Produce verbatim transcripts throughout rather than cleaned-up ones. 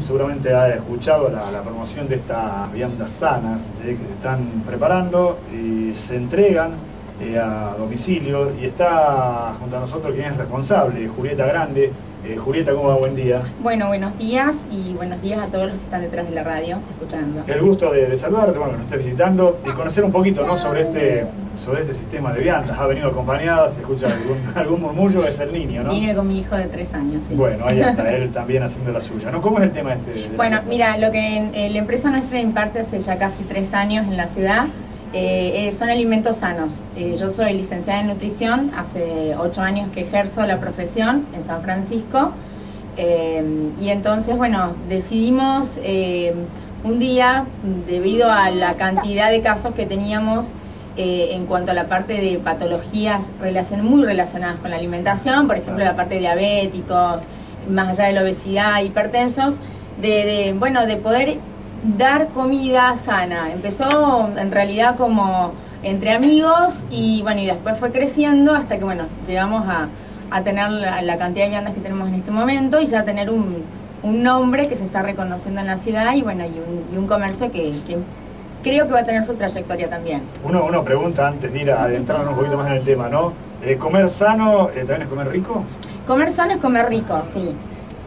seguramente ha escuchado la, la promoción de estas viandas sanas eh, que se están preparando y se entregan eh, a domicilio, y está junto a nosotros quien es responsable, Julieta Grande. Eh, Julieta, ¿cómo va? Buen día. Bueno, buenos días y buenos días a todos los que están detrás de la radio escuchando. El gusto de, de saludarte, bueno, que nos estés visitando y conocer un poquito, ¿no?, sobre este, sobre este sistema de viandas. Ha venido acompañada, se escucha algún, algún murmullo, es el niño, ¿no? Vine con mi hijo de tres años, sí. Bueno, ahí está, él también haciendo la suya, ¿no? ¿Cómo es el tema este? De bueno, la... mira, lo que en, en la empresa nuestra imparte hace ya casi tres años en la ciudad, eh, eh, son alimentos sanos. Eh, yo soy licenciada en nutrición, hace ocho años que ejerzo la profesión en San Francisco. Eh, y entonces, bueno, decidimos eh, un día, debido a la cantidad de casos que teníamos eh, en cuanto a la parte de patologías relacion muy relacionadas con la alimentación, por ejemplo la parte de diabéticos, más allá de la obesidad, hipertensos, de, de, bueno, de poder dar comida sana. Empezó en realidad como entre amigos y bueno, y después fue creciendo hasta que, bueno, llegamos a a tener la, la cantidad de viandas que tenemos en este momento y ya tener un, un nombre que se está reconociendo en la ciudad y bueno, y un, y un comercio que, que creo que va a tener su trayectoria también. Uno, uno pregunta antes de ir a adentrarnos un poquito más en el tema, ¿no? Eh, ¿Comer sano eh, también es comer rico? Comer sano es comer rico, sí.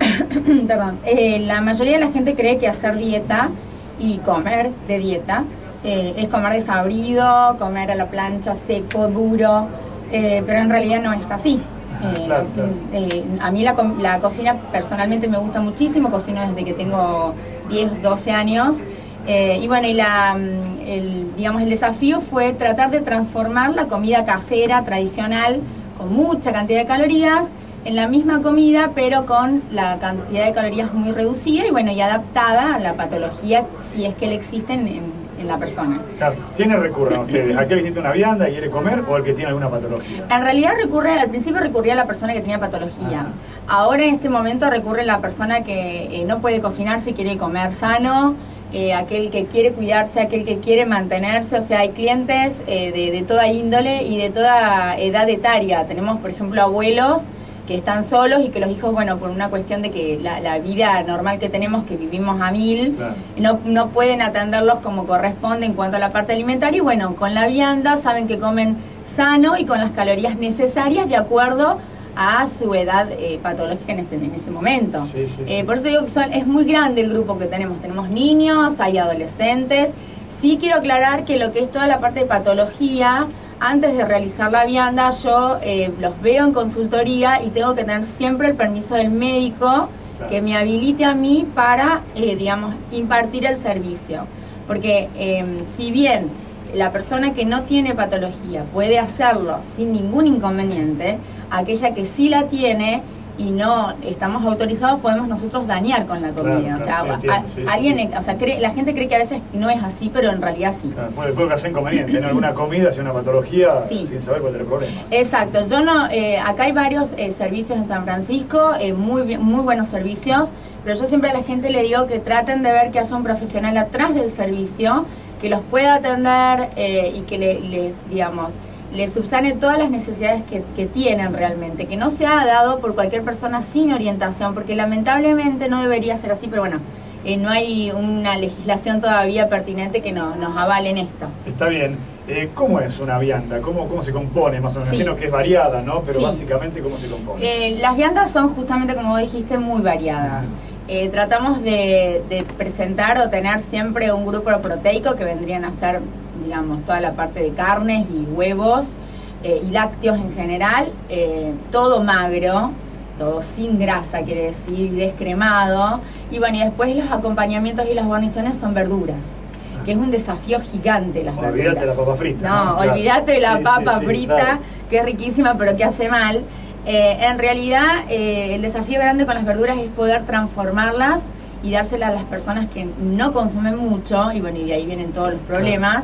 Perdón. Eh, la mayoría de la gente cree que hacer dieta y comer de dieta eh, es comer desabrido, comer a la plancha, seco, duro, eh, pero en realidad no es así. Eh, claro, no, claro. Eh, a mí la, la cocina personalmente me gusta muchísimo, cocino desde que tengo diez, doce años eh, y bueno, y la, el, digamos, el desafío fue tratar de transformar la comida casera, tradicional, con mucha cantidad de calorías, en la misma comida, pero con la cantidad de calorías muy reducida y bueno, y adaptada a la patología, si es que le existen en, en la persona. Claro. ¿Quiénes recurren a ustedes? ¿Aquel que necesita una vianda y quiere comer o el que tiene alguna patología? En realidad recurre, al principio recurría a la persona que tenía patología. Ah. Ahora en este momento recurre a la persona que eh, no puede cocinarse y quiere comer sano, eh, aquel que quiere cuidarse, aquel que quiere mantenerse. O sea, hay clientes eh, de, de toda índole y de toda edad etaria. Tenemos, por ejemplo, abuelos que están solos y que los hijos, bueno, por una cuestión de que la, la vida normal que tenemos, que vivimos a mil, claro, no, no pueden atenderlos como corresponde en cuanto a la parte alimentaria y bueno, con la vianda saben que comen sano y con las calorías necesarias de acuerdo a su edad eh, patológica en este, en este momento. Sí, sí, sí. Eh, por eso digo que son, es muy grande el grupo que tenemos, tenemos niños, hay adolescentes. Sí quiero aclarar que lo que es toda la parte de patología, antes de realizar la vianda, yo eh, los veo en consultoría y tengo que tener siempre el permiso del médico, claro, que me habilite a mí para, eh, digamos, impartir el servicio. Porque eh, si bien la persona que no tiene patología puede hacerlo sin ningún inconveniente, aquella que sí la tiene y no estamos autorizados, podemos nosotros dañar con la comida. Claro, claro, o sea, sí, a, sí, alguien, sí, sí. O sea, cree, la gente cree que a veces no es así, pero en realidad sí. Claro, puede, puede causar inconveniente, ¿no? Alguna comida, si una patología, sí, sin saber cuál es el problema. Exacto. Yo no, eh, acá hay varios eh, servicios en San Francisco, eh, muy, muy buenos servicios, pero yo siempre a la gente le digo que traten de ver que haya un profesional atrás del servicio, que los pueda atender eh, y que le, les, digamos, les subsane todas las necesidades que, que tienen realmente, que no se ha dado por cualquier persona sin orientación, porque lamentablemente no debería ser así, pero bueno, eh, no hay una legislación todavía pertinente que no, nos avale en esto. Está bien. Eh, ¿Cómo es una vianda? ¿Cómo, cómo se compone? Más o menos, sí, imagino que es variada, ¿no? Pero sí, básicamente, ¿cómo se compone? Eh, las viandas son justamente, como vos dijiste, muy variadas. Eh, tratamos de, de presentar o tener siempre un grupo proteico que vendrían a ser, digamos, toda la parte de carnes y huevos eh, y lácteos en general, eh, todo magro, todo sin grasa, quiere decir, descremado. Y bueno, y después los acompañamientos y las guarniciones son verduras, que es un desafío gigante las verduras. Olvídate de la papa frita. No, ¿no? olvídate claro, de la sí, papa sí, sí, frita, claro, que es riquísima pero que hace mal. Eh, en realidad, eh, el desafío grande con las verduras es poder transformarlas y dárselas a las personas que no consumen mucho, y bueno, y de ahí vienen todos los problemas.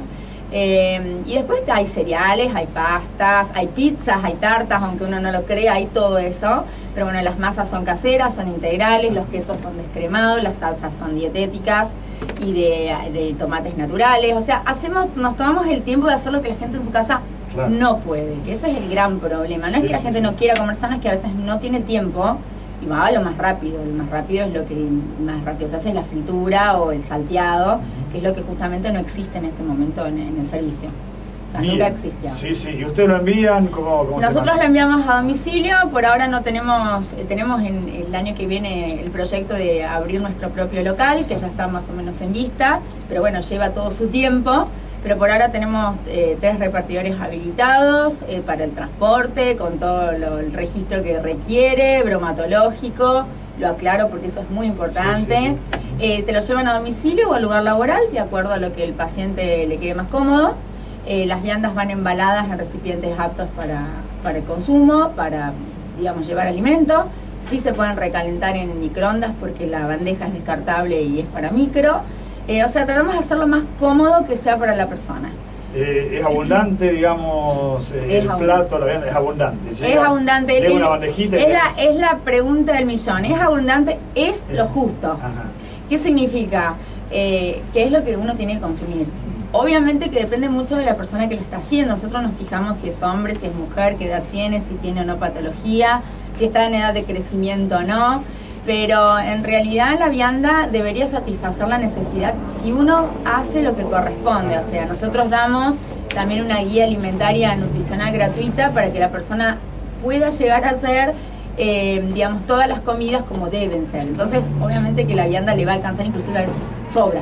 Eh, y después hay cereales, hay pastas, hay pizzas, hay tartas, aunque uno no lo crea, hay todo eso. Pero bueno, las masas son caseras, son integrales, los quesos son descremados, las salsas son dietéticas y de, de tomates naturales. O sea, hacemos, nos tomamos el tiempo de hacer lo que la gente en su casa claro, no puede, que eso es el gran problema. No sí, es que la sí, gente sí. no quiera comer sano, es que a veces no tiene tiempo y va a lo más rápido. Lo más rápido es lo que más rápido se hace, es la fritura o el salteado, que es lo que justamente no existe en este momento en, en el servicio. O sea, Bien. Nunca existió. Sí, sí. ¿Y ustedes lo envían? ¿Cómo, cómo Nosotros se lo enviamos a domicilio. Por ahora no tenemos, eh, tenemos en el año que viene el proyecto de abrir nuestro propio local, que ya está más o menos en vista, pero bueno, lleva todo su tiempo. Pero por ahora tenemos eh, tres repartidores habilitados eh, para el transporte, con todo lo, el registro que requiere, bromatológico, lo aclaro porque eso es muy importante. Sí, sí, sí. Eh, te lo llevan a domicilio o al lugar laboral, de acuerdo a lo que el paciente le quede más cómodo. Eh, las viandas van embaladas en recipientes aptos para, para el consumo, para, digamos, llevar alimento. Sí se pueden recalentar en microondas porque la bandeja es descartable y es para micro. Eh, o sea, tratamos de hacerlo más cómodo que sea para la persona. Eh, ¿Es abundante, digamos, eh, es el abundante. plato? La vianda, es abundante. Llega, es abundante. Llega el, una bandejita. Es, y la, es la pregunta del millón. ¿Es abundante? Es, es lo justo. Ajá. ¿Qué significa? Eh, ¿Qué es lo que uno tiene que consumir? Obviamente que depende mucho de la persona que lo está haciendo. Nosotros nos fijamos si es hombre, si es mujer, qué edad tiene, si tiene o no patología, si está en edad de crecimiento o no. Pero en realidad la vianda debería satisfacer la necesidad si uno hace lo que corresponde. O sea, nosotros damos también una guía alimentaria nutricional gratuita para que la persona pueda llegar a hacer, eh, digamos, todas las comidas como deben ser. Entonces, obviamente que la vianda le va a alcanzar, inclusive a veces sobra.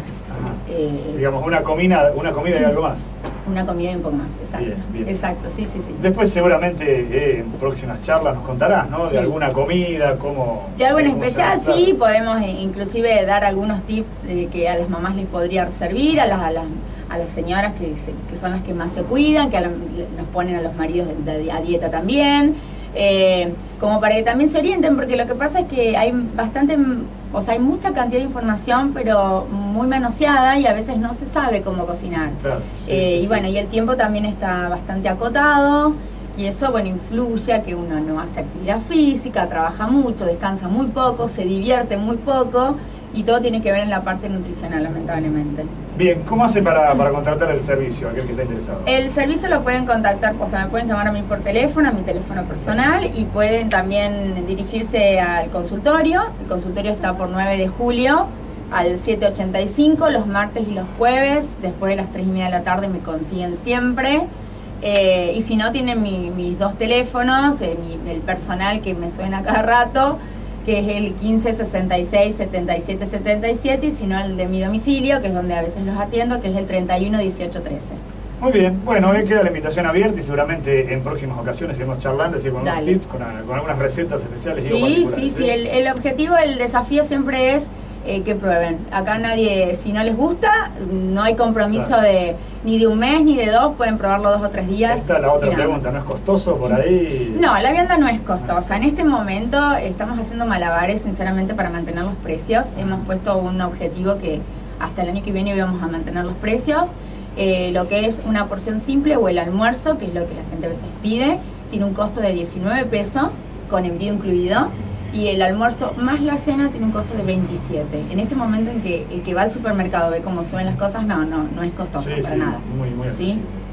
Eh, digamos, una comida, una comida y algo más. Una comida y un poco más, exacto. Bien, bien. Exacto, sí, sí, sí. Después seguramente eh, en próximas charlas nos contarás, ¿no? Sí. De alguna comida, cómo... De algo en especial, se sí, podemos eh, inclusive dar algunos tips eh, que a las mamás les podría servir, a las, a las, a las señoras que, se, que son las que más se cuidan, que a la, nos ponen a los maridos de, de, a dieta también. Eh, como para que también se orienten, porque lo que pasa es que hay bastante, o sea, hay mucha cantidad de información, pero muy manoseada y a veces no se sabe cómo cocinar. Claro, sí, eh, sí, y bueno, sí. y el tiempo también está bastante acotado y eso, bueno, influye a que uno no hace actividad física, trabaja mucho, descansa muy poco, se divierte muy poco y todo tiene que ver en la parte nutricional, lamentablemente. Bien, ¿cómo hace para, para contratar el servicio, aquel que está interesado? El servicio lo pueden contactar, o sea, me pueden llamar a mí por teléfono, a mi teléfono personal, y pueden también dirigirse al consultorio. El consultorio está por nueve de julio al siete ochenta y cinco, los martes y los jueves, después de las tres y media de la tarde me consiguen siempre. Eh, y si no, tienen mi, mis dos teléfonos, eh, mi, el personal que me suena cada rato, que es el quince sesenta y seis setenta y siete setenta y siete, y si no el de mi domicilio, que es donde a veces los atiendo, que es el treinta y uno dieciocho trece. Muy bien, bueno, hoy queda la invitación abierta y seguramente en próximas ocasiones iremos charlando, así, con Dale. unos tips, con, con algunas recetas especiales. Sí, sí, sí, el, el objetivo, el desafío siempre es eh, que prueben. Acá nadie, si no les gusta, no hay compromiso claro. de ni de un mes ni de dos, pueden probarlo dos o tres días. Esta es la otra pregunta, ¿no es costoso por ahí? No, la vianda no es costosa. En este momento estamos haciendo malabares, sinceramente, para mantener los precios. Hemos puesto un objetivo que hasta el año que viene íbamos a mantener los precios. Eh, lo que es una porción simple o el almuerzo, que es lo que la gente a veces pide, tiene un costo de diecinueve pesos, con envío incluido. Y el almuerzo más la cena tiene un costo de veintisiete. En este momento en que el que va al supermercado ve cómo suben las cosas, no, no, no es costoso sí, para sí, nada. Muy, muy accesible. ¿Sí?